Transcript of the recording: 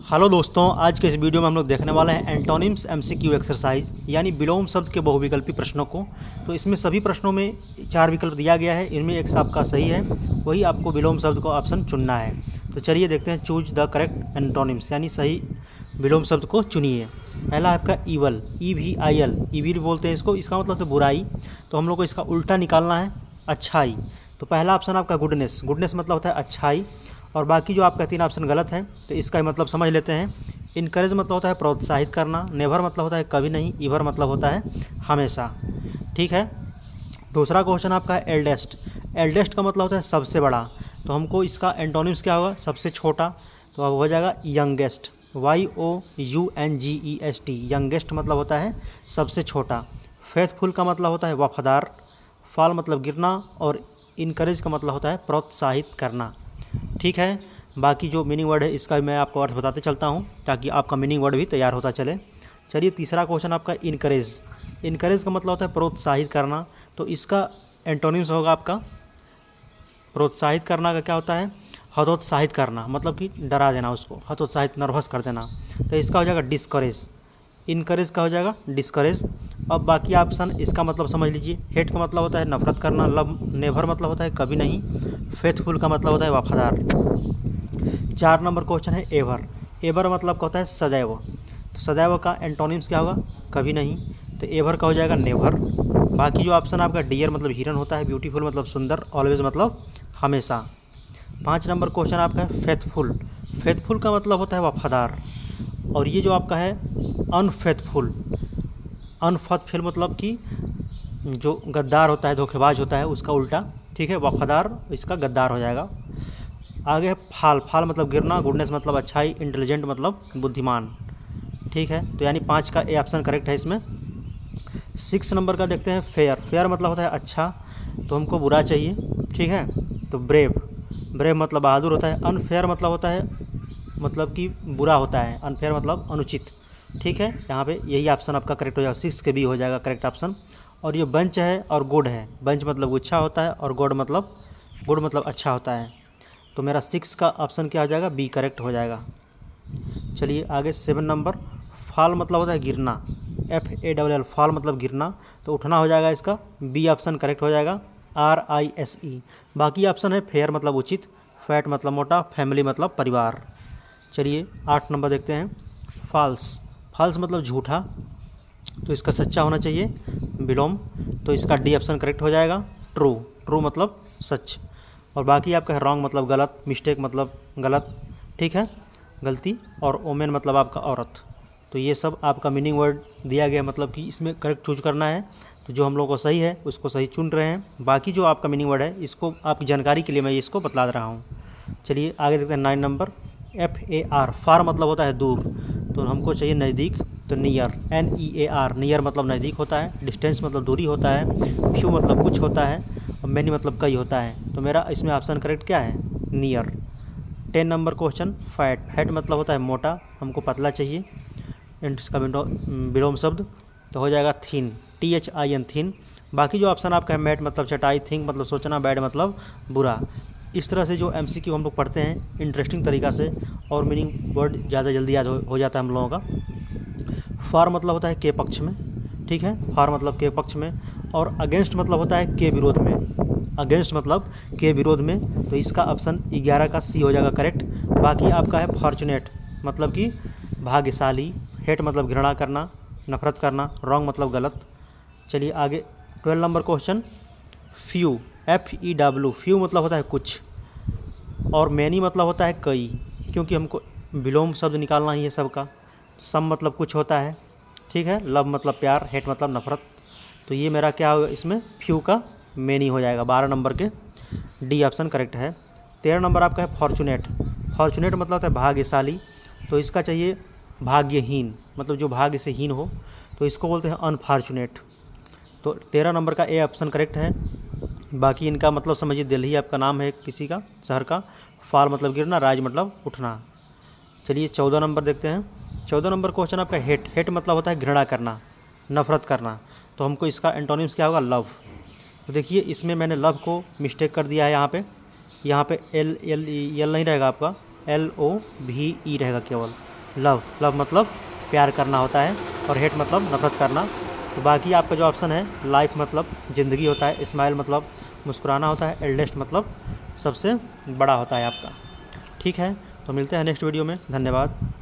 Hello दोस्तों, आज के इस वीडियो में हम लोग देखने वाले हैं एंटोनिम्स एमसीक्यू एक्सरसाइज यानी विलोम शब्द के बहुविकल्पी प्रश्नों को। तो इसमें सभी प्रश्नों में 4 विकल्प दिया गया है, इनमें एक आपका सही है, वही आपको विलोम शब्द को ऑप्शन चुनना है। तो चलिए देखते हैं, चूज द करेक्ट एंटोनिम्स यानी सही विलोम शब्द को चुनिए। पहला आपका ईवल, EVIL, ईविल बोलते हैं इसको, इसका मतलब तो बुराई। तो हम लोग को इसका उल्टा निकालना है अच्छाई। तो पहला ऑप्शन आपका गुडनेस, गुडनेस मतलब होता है अच्छाई, और बाकी जो आपका 3 ऑप्शन गलत है। तो इसका मतलब समझ लेते हैं। इनकरेज मतलब होता है प्रोत्साहित करना, नेवर मतलब होता है कभी नहीं, ईवर मतलब होता है हमेशा। ठीक है। दूसरा क्वेश्चन आपका है एल्डेस्ट, एल्डेस्ट का मतलब होता है सबसे बड़ा। तो हमको इसका एंटोनिम्स क्या होगा, सबसे छोटा। तो अब हो जाएगा यंगेस्ट, YOUNGEST, यंगेस्ट मतलब होता है सबसे छोटा। फेथफुल का मतलब होता है वफादार, फॉल मतलब गिरना, और इनकरेज का मतलब होता है प्रोत्साहित करना। ठीक है। बाकी जो मीनिंग वर्ड है इसका मैं आपको अर्थ बताते चलता हूँ ताकि आपका मीनिंग वर्ड भी तैयार होता चले। चलिए तीसरा क्वेश्चन आपका इनकरेज, इनकरेज का मतलब होता है प्रोत्साहित करना। तो इसका एंटोनिम्स होगा आपका, प्रोत्साहित करना का क्या होता है, हतोत्साहित करना, मतलब कि डरा देना उसको, हतोत्साहित नर्वस कर देना। तो इसका हो जाएगा डिस्करेज, इनकरेज का हो जाएगा डिस्करेज। अब बाकी ऑप्शन इसका मतलब समझ लीजिए। हेट का मतलब होता है नफरत करना, लव, नेवर मतलब होता है कभी नहीं, फेथफुल का मतलब होता है वफादार। 4 नंबर क्वेश्चन है एवर, एवर मतलब का होता है सदैव। तो सदैव का एंटोनिम्स क्या होगा, कभी नहीं। तो एवर का हो जाएगा नेवर। बाकी जो ऑप्शन आपका डियर मतलब हिरन होता है, ब्यूटीफुल मतलब सुंदर, ऑलवेज मतलब हमेशा। 5 नंबर क्वेश्चन आपका है फेथफुल, फेथफुल का मतलब होता है वफादार। और ये जो आपका है अनफेथफुल, अनफेथफुल मतलब कि जो गद्दार होता है, धोखेबाज होता है, उसका उल्टा। ठीक है, वफादार इसका गद्दार हो जाएगा। आगे है फाल, फाल मतलब गिरना, गुडनेस मतलब अच्छाई, इंटेलिजेंट मतलब बुद्धिमान। ठीक है, तो यानी 5 का ए ऑप्शन करेक्ट है इसमें। 6 नंबर का देखते हैं फेयर, फेयर मतलब होता है अच्छा, तो हमको बुरा चाहिए। ठीक है, तो ब्रेव, ब्रेव मतलब बहादुर होता है। अनफेयर मतलब होता है मतलब कि बुरा होता है, अनफेयर मतलब अनुचित। ठीक है, यहाँ पे यही ऑप्शन आपका करेक्ट हो जाएगा, 6 के बी हो जाएगा करेक्ट ऑप्शन। और ये बंच है और गुड है, बंच मतलब गुच्छा होता है, और गुड मतलब अच्छा होता है। तो मेरा 6 का ऑप्शन क्या हो जाएगा, बी करेक्ट हो जाएगा। चलिए आगे 7 नंबर, फॉल मतलब होता है गिरना, FALL, फॉल मतलब गिरना। तो उठना हो जाएगा इसका, बी ऑप्शन करेक्ट हो जाएगा, RISE। बाकी ऑप्शन है फेयर मतलब उचित, फैट मतलब मोटा, फैमिली मतलब परिवार। चलिए 8 नंबर देखते हैं फॉल्स, फॉल्स मतलब झूठा, तो इसका सच्चा होना चाहिए, विलोम। तो इसका डी ऑप्शन करेक्ट हो जाएगा। ट्रू, ट्रू मतलब सच। और बाकी आपका है रॉन्ग मतलब गलत, मिस्टेक मतलब गलत, ठीक है, गलती, और ओमेन मतलब आपका औरत। तो ये सब आपका मीनिंग वर्ड दिया गया, मतलब कि इसमें करेक्ट चूज करना है। तो जो हम लोग को सही है उसको सही चुन रहे हैं, बाकी जो आपका मीनिंग वर्ड है इसको आपकी जानकारी के लिए मैं इसको बतला रहा हूँ। चलिए आगे देखते हैं 9 नंबर, FAR, फार मतलब होता है दूर, तो हमको चाहिए नज़दीक। तो नियर, NEAR, नियर मतलब नज़दीक होता है, डिस्टेंस मतलब दूरी होता है, फ्यू मतलब कुछ होता है, और मैनी मतलब कई होता है। तो मेरा इसमें ऑप्शन करेक्ट क्या है, near. 10 number question fat, fat मतलब होता है मोटा, हमको पतला चाहिए, एंड इसका विलोम शब्द तो हो जाएगा थिन, THIN, थिन। बाकी जो ऑप्शन आपका है मैट मतलब चटाई, थिंक मतलब सोचना, बैड मतलब बुरा। इस तरह से जो MCQ हम लोग पढ़ते हैं इंटरेस्टिंग तरीक़ा से, और मीनिंग वर्ड ज़्यादा जल्दी याद हो जाता है हम लोगों का। फॉर मतलब होता है के पक्ष में, ठीक है, फॉर मतलब के पक्ष में, और अगेंस्ट मतलब होता है के विरोध में, अगेंस्ट मतलब के विरोध में। तो इसका ऑप्शन 11 का सी हो जाएगा करेक्ट। बाकी आपका है फॉर्चुनेट मतलब कि भाग्यशाली, हेट मतलब घृणा करना, नफरत करना, रॉन्ग मतलब गलत। चलिए आगे 12 number question few, FEW, few मतलब होता है कुछ, और मैनी मतलब होता है कई, क्योंकि हमको विलोम शब्द निकालना ही है सबका। सम मतलब कुछ होता है, ठीक है, लव मतलब प्यार, हेट मतलब नफरत। तो ये मेरा क्या होगा, इसमें फ्यू का मैनी हो जाएगा 12 नंबर के, डी ऑप्शन करेक्ट है। 13 नंबर आपका है फॉर्चुनेट, फॉर्चुनेट मतलब होता है भाग्यशाली, तो इसका चाहिए भाग्यहीन, मतलब जो भाग्य से हीन हो, तो इसको बोलते हैं अनफॉर्चुनेट। तो 13 नंबर का ए ऑप्शन करेक्ट है। बाकी इनका मतलब समझिए, दिल्ली आपका नाम है किसी का शहर का, फॉल मतलब गिरना, राज मतलब उठना। चलिए 14 नंबर देखते हैं। 14 नंबर क्वेश्चन आपका हेट, हेट मतलब होता है घृणा करना, नफरत करना। तो हमको इसका एंटोनिम्स क्या होगा, लव। तो देखिए इसमें मैंने लव को मिस्टेक कर दिया है, यहाँ पे एल नहीं रहेगा आपका, LOVE रहेगा केवल। लव, लव मतलब प्यार करना होता है, और हेट मतलब नफरत करना। तो बाकी आपका जो ऑप्शन है लाइफ मतलब ज़िंदगी होता है, स्माइल मतलब मुस्कुराना होता है, एल्डेस्ट मतलब सबसे बड़ा होता है आपका। ठीक है, तो मिलते हैं नेक्स्ट वीडियो में। धन्यवाद।